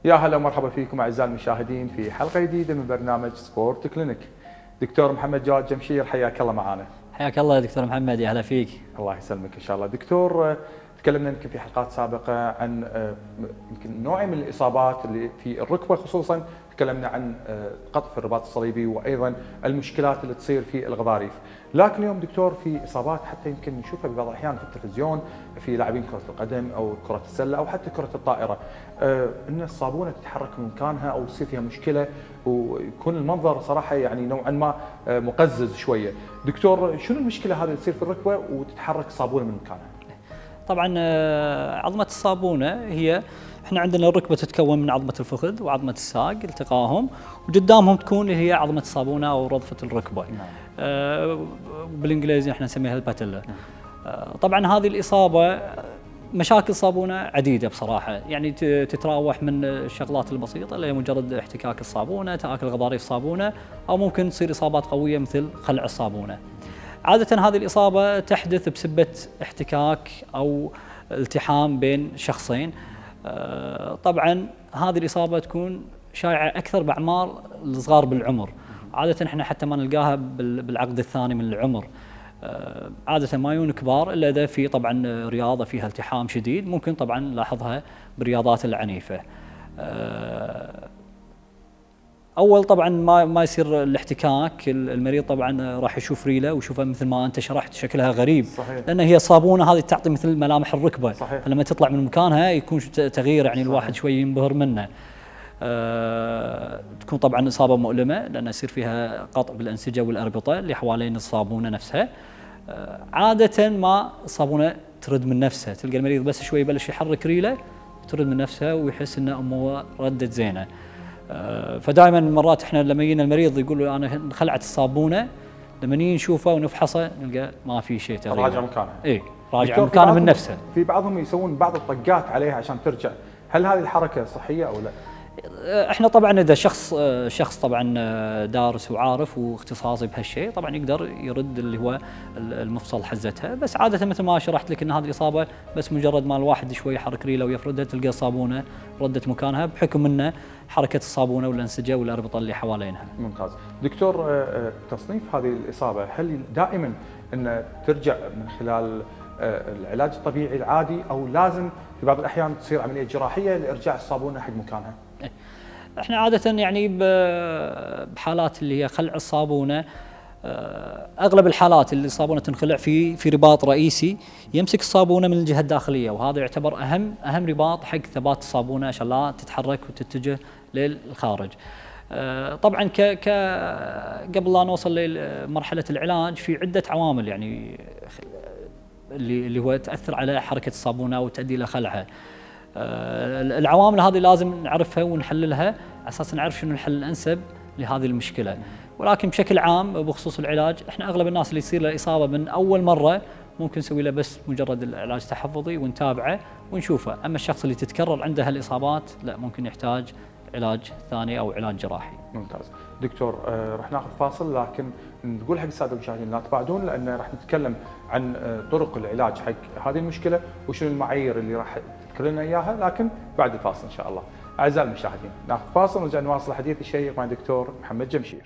يا هلا ومرحبا فيكم اعزائي المشاهدين في حلقه جديده من برنامج سبورت كلينيك. دكتور محمد جواد جمشير، حياك الله معنا. حياك الله يا دكتور محمد، يا هلا فيك. الله يسلمك ان شاء الله. دكتور، تكلمنا يمكن في حلقات سابقه عن يمكن نوع من الاصابات اللي في الركبه خصوصا، تكلمنا عن قطع الرباط الصليبي وايضا المشكلات اللي تصير في الغضاريف، لكن اليوم دكتور في اصابات حتى يمكن نشوفها ببعض الاحيان في التلفزيون في لاعبين كره القدم او كره السله او حتى كره الطائره، ان الصابونه تتحرك من مكانها او تصير فيها مشكله ويكون المنظر صراحه يعني نوعا ما مقزز شويه. دكتور، شنو المشكله هذه اللي تصير في الركبه وتتحرك الصابونه من مكانها؟ طبعا عظمه الصابونه هي احنا عندنا الركبه تتكون من عظمه الفخذ وعظمه الساق التقاهم، وقدامهم تكون اللي هي عظمه الصابونه او رضفه الركبه. بالانجليزي احنا نسميها الباتيلا. طبعا هذه الاصابه مشاكل صابونه عديده بصراحه، يعني تتراوح من الشغلات البسيطه اللي هي مجرد احتكاك الصابونه، تاكل غضاريف صابونه، او ممكن تصير اصابات قويه مثل خلع الصابونه. عاده هذه الاصابه تحدث بسبه احتكاك او التحام بين شخصين. طبعا هذه الاصابه تكون شائعه اكثر باعمار الصغار بالعمر، عاده احنا حتى ما نلقاها بالعقد الثاني من العمر. عاده ما يكون كبار الا اذا في طبعا رياضه فيها التحام شديد، ممكن طبعا نلاحظها بالرياضات العنيفه. اول طبعا ما يصير الاحتكاك، المريض طبعا راح يشوف ريله ويشوفها مثل ما انت شرحت شكلها غريب. صحيح. لان هي صابونه هذه تعطي مثل ملامح الركبه. صحيح. فلما تطلع من مكانها يكون تغيير، يعني صحيح. الواحد شوي ينبهر منه. تكون طبعا اصابه مؤلمه لان يصير فيها قطع بالانسجه والاربطه اللي حوالين الصابونه نفسها. عاده ما الصابونه ترد من نفسها، تلقى المريض بس شوي يبلش يحرك ريله ترد من نفسها ويحس ان امه ردت زينه. فدائما مرات احنا لما يجينا المريض يقول له انا انخلعت الصابونه، لما نيجي نشوفه ونفحصه نلقى ما في شيء تقريبا. راجع مكانها. اي راجع مكانها من نفسه. في بعضهم يسوون بعض الطقات عليها عشان ترجع، هل هذه الحركه صحيه او لا؟ احنا طبعا اذا شخص طبعا دارس وعارف واختصاصي بهالشيء طبعا يقدر يرد اللي هو المفصل حزتها، بس عاده مثل ما شرحت لك ان هذه الاصابه بس مجرد ما الواحد شوي يحرك ريله ويفردها تلقى الصابونه ردت مكانها بحكم انه حركه الصابونه والانسجه والاربطه اللي حوالينها. ممتاز. دكتور، تصنيف هذه الاصابه هل دائما ان ترجع من خلال العلاج الطبيعي العادي او لازم في بعض الاحيان تصير عمليه جراحيه لارجاع الصابونه حق مكانها؟ احنا عادة يعني بحالات اللي هي خلع الصابونة، اغلب الحالات اللي الصابونة تنخلع في رباط رئيسي يمسك الصابونة من الجهة الداخلية، وهذا يعتبر اهم رباط حق ثبات الصابونة عشان لا تتحرك وتتجه للخارج. طبعا قبل لا نوصل لمرحلة العلاج في عدة عوامل يعني اللي هو تأثر على حركة الصابونة وتؤدي الى خلعها. العوامل هذه لازم نعرفها ونحللها على اساس نعرف شنو الحل الانسب لهذه المشكله، ولكن بشكل عام بخصوص العلاج احنا اغلب الناس اللي يصير له اصابه من اول مره ممكن نسوي له بس مجرد العلاج التحفظي ونتابعه ونشوفه، اما الشخص اللي تتكرر عنده هالاصابات لا ممكن يحتاج علاج ثاني او علاج جراحي. ممتاز. دكتور، راح ناخذ فاصل، لكن نقول حق الساده المشاهدين لا تبعدون لان راح نتكلم عن طرق العلاج حق هذه المشكله وشنو المعايير اللي راح تذكر لنا اياها، لكن بعد الفاصل ان شاء الله. اعزائي المشاهدين ناخذ فاصل ونرجع نواصل الحديث الشيق مع الدكتور محمد جمشير.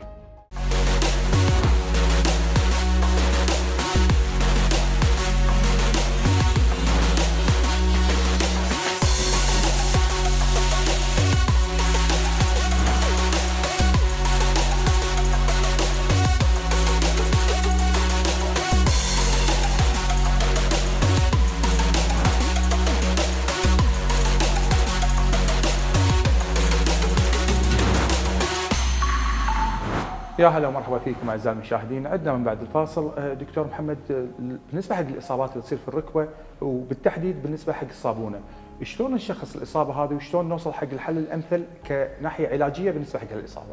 يا هلا ومرحبا فيكم اعزائي المشاهدين. عندنا من بعد الفاصل دكتور محمد، بالنسبه حق الاصابات اللي تصير في الركبه وبالتحديد بالنسبه حق الصابونه، شلون نشخص الاصابه هذه وشلون نوصل حق الحل الامثل كناحيه علاجيه بالنسبه حق الاصابه؟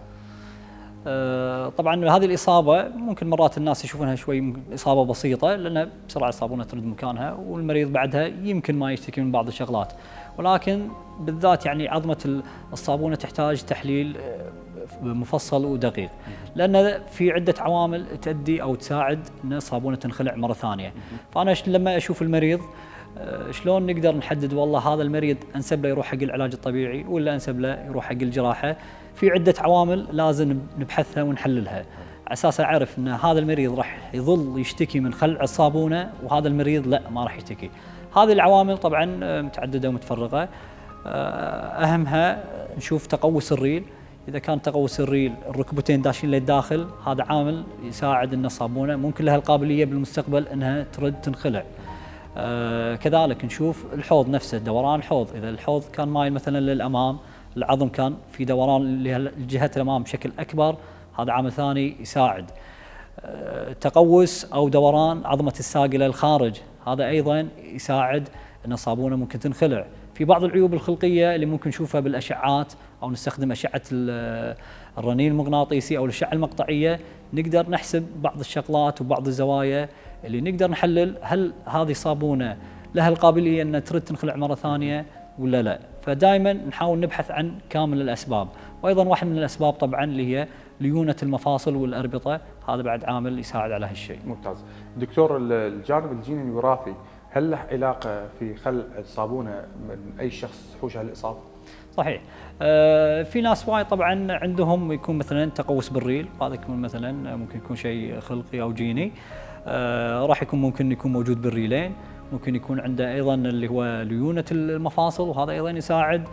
طبعا هذه الاصابه ممكن مرات الناس يشوفونها شوي اصابه بسيطه لان بسرعه الصابونه ترد مكانها والمريض بعدها يمكن ما يشتكي من بعض الشغلات، ولكن بالذات يعني عظمه الصابونه تحتاج تحليل مفصل ودقيق، لان في عده عوامل تؤدي او تساعد ان الصابونه تنخلع مره ثانيه. فانا لما اشوف المريض شلون نقدر نحدد والله هذا المريض انسب له يروح حق العلاج الطبيعي ولا انسب له يروح حق الجراحه؟ في عده عوامل لازم نبحثها ونحللها على اساس اعرف ان هذا المريض راح يظل يشتكي من خلع الصابونه وهذا المريض لا ما راح يشتكي. هذه العوامل طبعا متعدده ومتفرقه، اهمها نشوف تقوس الريل. اذا كان تقوس الريل الركبتين داشين للداخل هذا عامل يساعد ان الصابونه ممكن لها القابليه بالمستقبل انها ترد تنخلع. كذلك نشوف الحوض نفسه، دوران الحوض، اذا الحوض كان مايل مثلا للامام، العظم كان في دوران لجهه الامام بشكل اكبر، هذا عامل ثاني يساعد. تقوس او دوران عظمه الساق الى الخارج، هذا ايضا يساعد ان الصابونه ممكن تنخلع. في بعض العيوب الخلقيه اللي ممكن نشوفها بالاشعات او نستخدم اشعه الرنين المغناطيسي او الاشعه المقطعيه، نقدر نحسب بعض الشغلات وبعض الزوايا اللي نقدر نحلل هل هذه صابونه لها القابليه ان ترد تنخلع مره ثانيه ولا لا. فدائما نحاول نبحث عن كامل الاسباب، وايضا واحد من الاسباب طبعا اللي هي ليونه المفاصل والاربطه، هذا بعد عامل يساعد على هالشيء. ممتاز. دكتور، الجانب الجيني الوراثي هل له علاقه في خلع الصابونه من اي شخص تحوشها الاصابه؟ صحيح. في ناس وايد طبعا عندهم يكون مثلا تقوس بالريل، هذا يكون مثلا ممكن يكون شيء خلقي او جيني. راح يكون ممكن يكون موجود بالريلين، ممكن يكون عنده ايضا اللي هو ليونه المفاصل وهذا ايضا يساعد.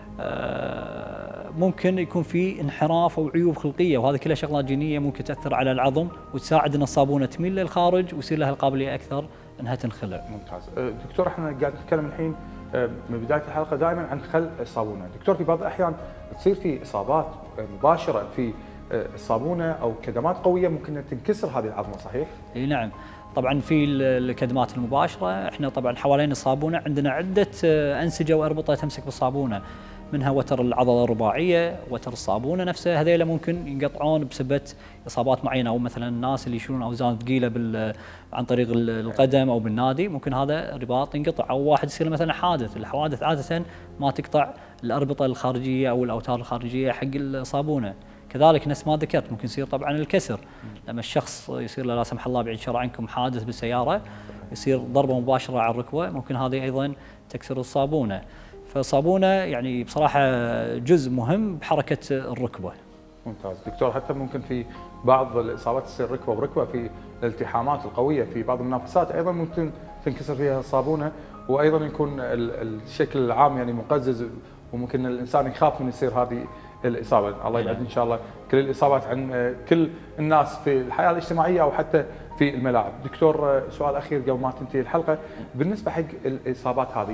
ممكن يكون في انحراف او عيوب خلقيه وهذه كلها شغلات جينيه ممكن تاثر على العظم وتساعد ان الصابونه تميل للخارج ويصير لها القابليه اكثر انها تنخلع. ممتاز. دكتور، احنا قاعد نتكلم الحين من بدايه الحلقه دائما عن خلع الصابونه، دكتور في بعض الاحيان تصير في اصابات مباشره في الصابونه او كدمات قويه ممكن تنكسر هذه العظمه، صحيح؟ اي نعم. طبعا في الكدمات المباشره احنا طبعا حوالين الصابونه عندنا عده انسجه واربطه تمسك بالصابونه، منها وتر العضله الرباعيه، وتر الصابونه نفسها، هذيلا ممكن ينقطعون بسبب اصابات معينه، او مثلا الناس اللي يشيلون اوزان ثقيله عن طريق القدم او بالنادي ممكن هذا الرباط ينقطع، او واحد يصير مثلا حادث. الحوادث عاده ما تقطع الاربطه الخارجيه او الاوتار الخارجيه حق الصابونه. كذلك نفس ما ذكرت ممكن يصير طبعا الكسر، لما الشخص يصير له لا سمح الله بعيد شر عنكم حادث بالسياره يصير ضربه مباشره على الركبه، ممكن هذه ايضا تكسر الصابونه. فالصابونه يعني بصراحه جزء مهم بحركه الركبه. ممتاز. دكتور، حتى ممكن في بعض الاصابات تصير ركبه وركبه في الالتحامات القويه في بعض المنافسات ايضا ممكن تنكسر فيها الصابونه، وايضا يكون الشكل العام يعني مقزز وممكن الانسان يخاف من يصير هذه الاصابه. الله يبعد ان شاء الله كل الاصابات عن كل الناس في الحياه الاجتماعيه او حتى في الملاعب. دكتور، سؤال اخير قبل ما تنتهي الحلقه، بالنسبه حق الاصابات هذه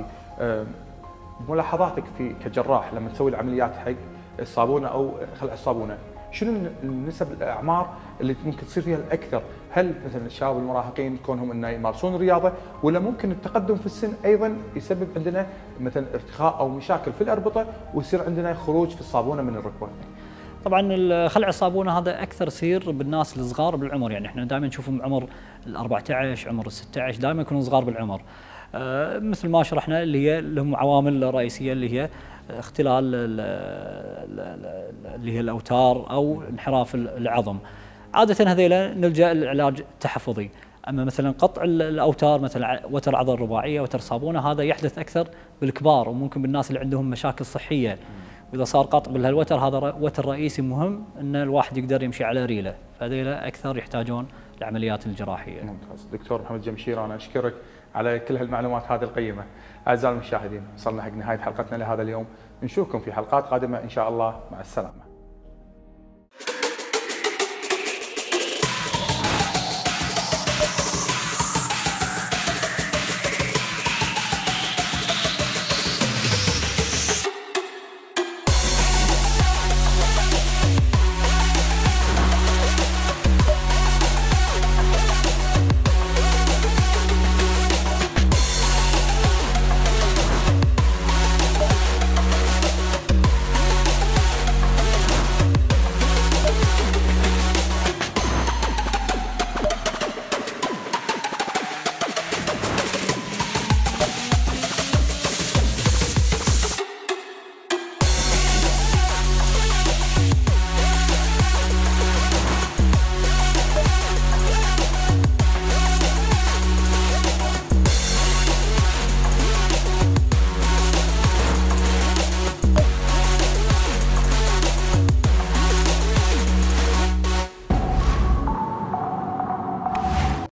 ملاحظاتك في كجراح لما تسوي العمليات حق الصابونه او خلع الصابونه، شنو النسب الاعمار اللي ممكن تصير فيها الاكثر؟ هل مثلا الشباب المراهقين كونهم انه يمارسون الرياضه، ولا ممكن التقدم في السن ايضا يسبب عندنا مثلا ارتخاء او مشاكل في الاربطه ويصير عندنا خروج في الصابونه من الركبه؟ طبعا خلع الصابونه هذا اكثر يصير بالناس الصغار بالعمر، يعني احنا دائما نشوفهم عمر ال 14 عمر ال 16 دائما يكونوا صغار بالعمر. مثل ما شرحنا اللي هي لهم عوامل رئيسيه اللي هي اختلال اللي هي الاوتار او انحراف العظم. عاده هذيلا نلجا للعلاج التحفظي، اما مثلا قطع الاوتار مثلا وتر عضله رباعيه وتر صابونه هذا يحدث اكثر بالكبار وممكن بالناس اللي عندهم مشاكل صحيه، واذا صار قطع بهالوتر هذا وتر رئيسي مهم ان الواحد يقدر يمشي على ريله، فهذيلا اكثر يحتاجون العمليات الجراحيه. ممتاز. دكتور محمد جمشير، انا اشكرك على كل هالمعلومات هذه القيمه. اعزائي المشاهدين، وصلنا حق نهايه حلقتنا لهذا اليوم، نشوفكم في حلقات قادمه ان شاء الله، مع السلامه.